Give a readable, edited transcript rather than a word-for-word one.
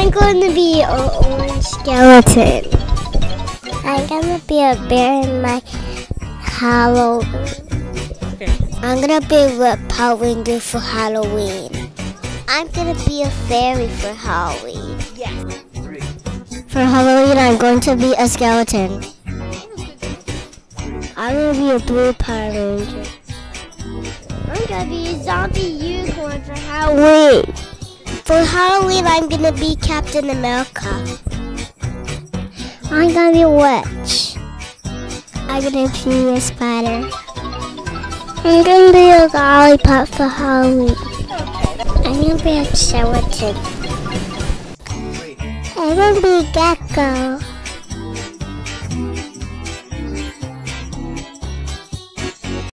I'm going to be an orange skeleton. I'm going to be a bear in my Halloween. Okay. I'm going to be a red Power Ranger for Halloween. I'm going to be a fairy for Halloween. Yes. For Halloween, I'm going to be a skeleton. I'm going to be a blue Power Ranger. I'm going to be a zombie unicorn for Halloween. For Halloween, I'm going to be Captain America. I'm going to be a witch. I'm going to be a spider. I'm going to be a lollipop for Halloween. I'm going to be a skeleton. I'm going to be a gecko.